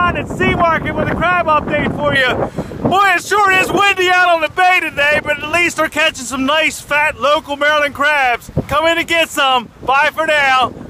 John at Sea Market with a crab update for you. Boy, it sure is windy out on the bay today, but at least we're catching some nice, fat, local Maryland crabs. Come in and get some. Bye for now.